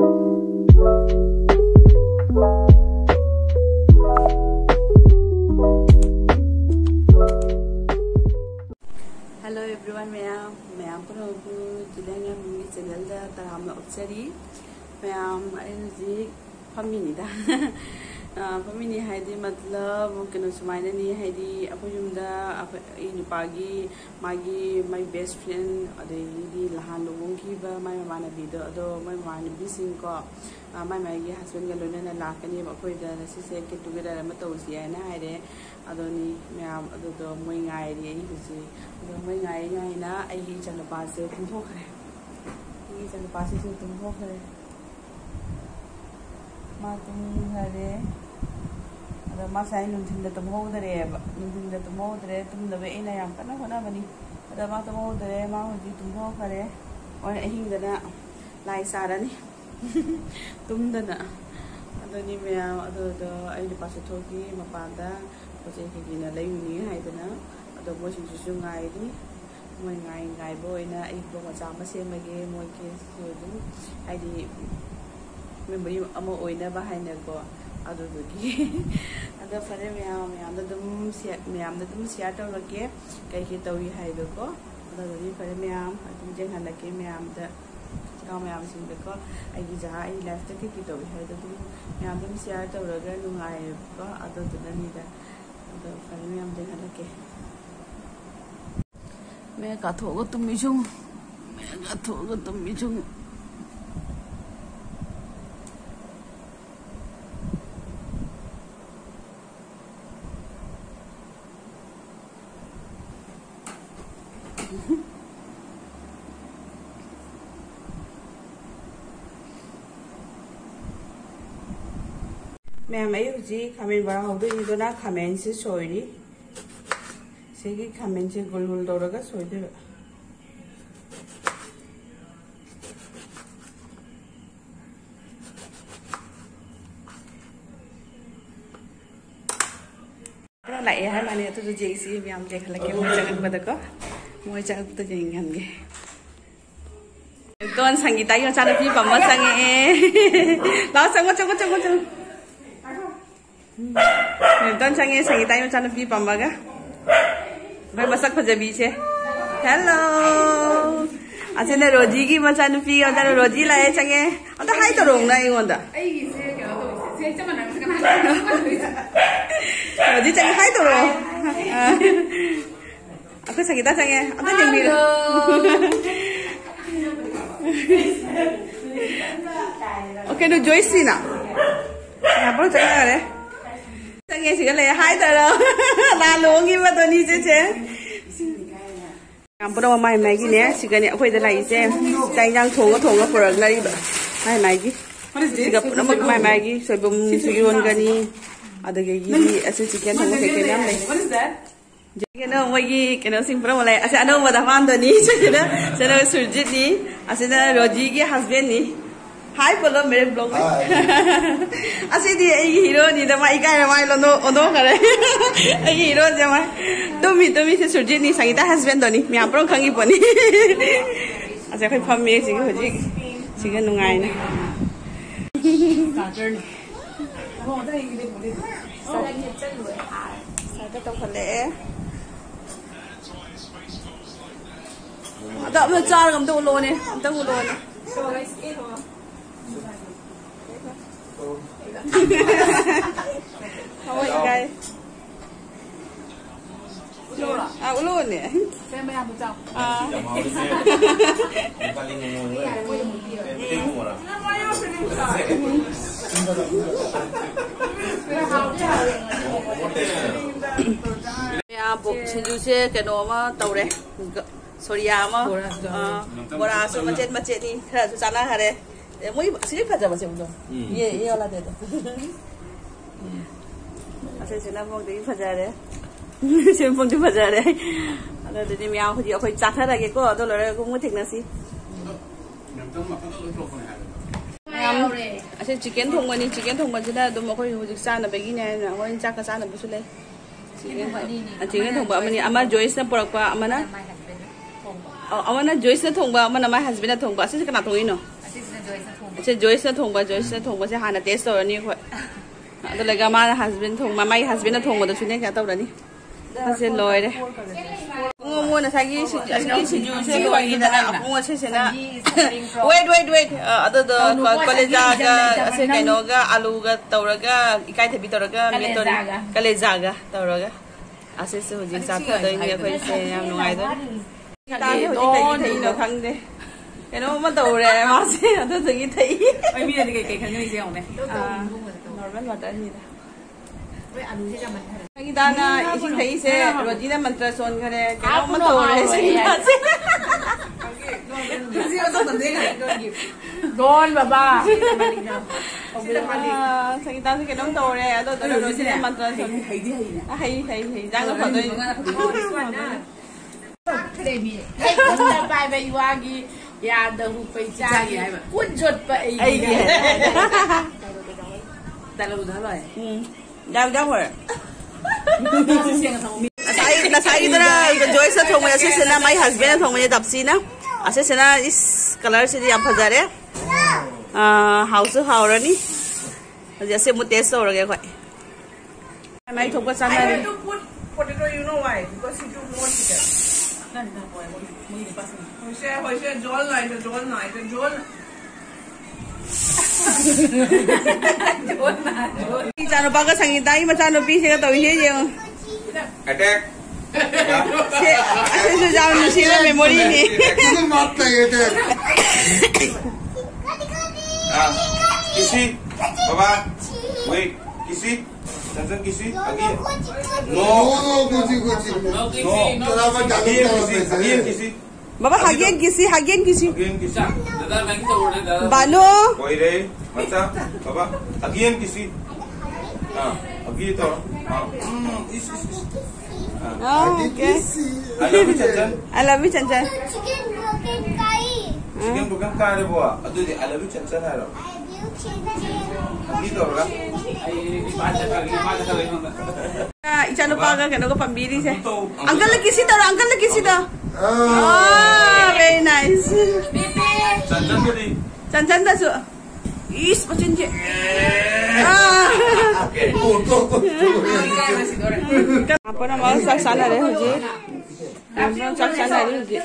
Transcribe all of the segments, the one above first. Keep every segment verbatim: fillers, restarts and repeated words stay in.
Hello everyone, mayam mayam ko jilanga mi channel da taramna utsari mayam aji family da family haidi matlab kino sumaina ni haidi apojumda inupagi magi my best friend ade di lahan lobong ki ba my mama bi do ado my mama bi sing ko my my gi husband ga lona na lakani ba koi da nasise get together ma tawsi na haide ado ni mayam ado do moi ngai ri ai husi ado moi ngai ngai na ai gi chan pa se tum ho khare gi chan pa se tum ho khare ma tum khare ado ma sai nun thin da tum ho dare ba nun thin da tum ho dare tum da be ina yam kana hona bani ado ma tum ho dare ma ho ji tum ho khare oi ahing da na lai sa da ni tum da na ado ni mayam ado do ai ni pa se thoki ma pa da Kasi kina layu ni hai dana ado mo sing su ngai ni mo ngai ngai boy na ai bo ma cha ma se ma ge mo ke so du ai di me bo amo oi na ba hai na ko ado do gi ado fare me am me am da dum sia me am da dum sia ta ro ke kai ki tauri hai do ko ado do ni fare me am dum jeng han la ke me am da ka me am sing ko ai gi ja ai life ta ke ki tauri hai do dum me am dum sia ta ro ga nu ngai ko ado do na ni da ado fare me am jeng han la ke मैं काथो को तुम मिचुं मैं काथो को तुम मिचुं मैं मैं हुजी खामेन बड़ा हो गई तो ना खामेन से सोई सेगी खामेन से गोल गोल दौड़गा सोई दे तो lại hai mà này tôi tôi chơi xí vì am chơi là cái môi trang bật có môi trang tôi chơi ngàn cái tôi ăn sang cái tay cho cha nó phi phẩm mất sang nghe đó sang quá sang quá sang quá sang tôi sang nghe sang cái tay cho cha nó phi phẩm mất á May masak pa jabi siya. Hello. Asa na Roji ki masan fi ada Roji la eh change. Ada hai to rong na ingon da. Ai gi se ke to se se chama na se kana. Roji change hai to rong. Aku sakita change. Ada jeng ni. Okay no Joyce na. Ya bro change na Change sih kalau hai taro, lalu gimana tuh nih cece? Yang pertama mai mai gini ya, sih kan ya, aku itu lagi cece, jangan thong thong produk lagi, mai mai gini, sih kan pertama mai mai gini, sebelum sugiwan gani, ada kayak gini, asal chicken thong kayak gini apa? Jadi kan mau gini, kan sih pertama lagi, asal ada mau dapat tuh nih, cece dah, cece surjit nih, asal ada Roji ki husband nih. Hi बोलो मेरे blog में ऐसे दी ये hero नहीं तो मैं इकाई में लो नो ओनो करे ये हीरो जब मैं तुम ही तुम ही से सुरजीत नहीं संगीता हस्बैंड तो नहीं मैं आप लोग खंगी पनी ऐसे कोई फम में सिंह हो जी सिंह नुंगाई ना साथ तो फले तो अब चार कम तो उलो ने अब तो उलो ने How are you guys? Ah, ulun ni. Saya bayar bukan. Ah. Ya, buk sejuse kenoma tauri. Sorry ama. Bora so macet macet ni. Kira susana hari. Mau sini pada macam tu. Ye, ye olah deh tu. Asal sini mau di pasar deh. Sini mau di pasar deh. Ada tu ni miao tu aku cakap lagi ko, tu lor aku mau tinggal sih. Asal chicken thong ni chicken thong macam tu, tu mau aku hujung sana begini, aku ni cakap sana betul le. Chicken, chicken thong apa ni? Amar Joyce na porak pa, amana. Oh, amana Joyce na thong ba, amana my husband na thong ba. Asal kena thong ini. से जोइस थोंबा जोइस थोंबा से हाना test तौरनी अखोय अदो लेगा मा हस्बैंड थोंबा माई हस्बैंड थोंबा सुने क्या तौरनी से लोरे मोन सागी असगी सिजु से लोई दना अपुंग से सेना वेट वेट वेट अदो दो कलेजा गा असे कैनोगा आलू गा तौरगा इकाई थबी तौरगा मेतोरी कलेजा गा तौरगा असे से हुजिक साथ दो ने अखोय से याम नुगाई दो ताने हुजिक थई थई नो खंगदे कैनो मा तौरे मासे अदो थई थई ओइ मी ने के खंगनी से होने नॉर्मल वाटर नि दा वे आलू से का मन संगीताना इसिंग थई से रोजी ना मंत्र सोन करे कैनो मा तौरे संगीता से किसी तो तंदे का डोन बाबा संगीता से कैनो तौरे अदो तो रोजी ना मंत्र सोन हई दी हई ना हई हई हई जांग फदोई क्रेमी ए बाय बाय वागी या दहु पैसा है कुछ जोत पे आई है तलो उधर है हम जाओ जाओ है साई ना साई इधर जोइस से थोंगे ऐसे से ना माय हस्बैंड थोंगे ये दबसी ना ऐसे से ना इस कलर से ये फजारे आ हाउस हाउरनी जैसे मु टेस्ट हो गया कोई मैं थोपा साना है to put potato you know why because you don't want itนั่นน่ะบ่อยมึงปะโหเช่โหเช่จอลหน่อยจะจอลหน่อยจะจอลจอลน่ะจอลอีจานปากสังกิตายมาจานปีเสก็ตอวิเช่ยังอแทกเช่असे से जाओ नसी में मेमोरी नहीं किसी माफ चाहिए थे हां किसी बाबा वेट किसी संसन किसी अगेन नो नो कुछ कुछ नो थोड़ा बहुत अगेन किसी बाबा अगेन किसी अगेन किसी अगेन किसी दादा मैं तो बोल रहा था बानो कोई रे बच्चा बाबा अगेन किसी हां अभी तो हां इस इस हां ओके आई लव यू चंचन आई लव यू चंचन चिकन ब्रोकन काई चिकन ब्रोकन काई रे बुआ अदुदी आई लव यू चंचन है रो Gitu kan? Ican lupa kan? Kena kau pembiri sih. Uncle lagi sih dah, uncle lagi sih dah. Oh, very nice. Cancan tadi. Cancan dah su. Is macam je. Apa nama saksana deh Haji? Nama saksana deh Haji.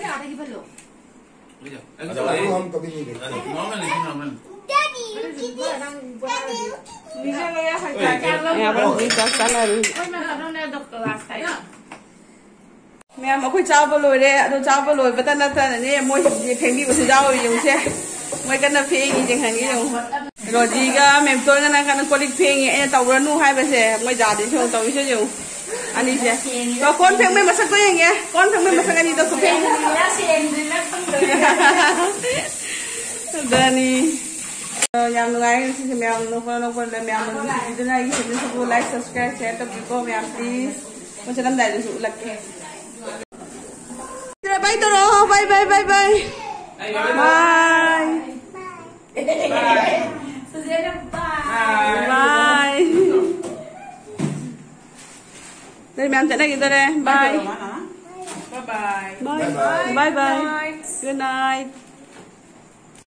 हम कभी नहीं देखते normal लेकिन normal daddy daddy नीचे गया है क्या कर लो यहां पर भी दस साल है ओए मैं खा रहा हूं डॉक्टर लास्ट टाइम मैं हम कोई चावल लो रे तो चावल लो पता ना था ने मोय ये फेंगी को जाओ यूं से मोय कना फेंगी जंग हंगी यूं रोजी का मेम तो ना कना कोलिक फेंगी ए तौरनु हाय बसे मोय जादे छो तौ से यूं ani se to kon pheng mai masak to yang ye kon pheng mai masak ani to pheng ya sen na phang dani yang nungai si se meam no no no le meam no video na yi se so like subscribe share to ko meam please mo chalam dai su lak ke bye to ro bye bye bye bye bye bye bye Dari ma'am cakap lagi tadi. Bye. Bye bye. Bye bye. Bye bye. Good night.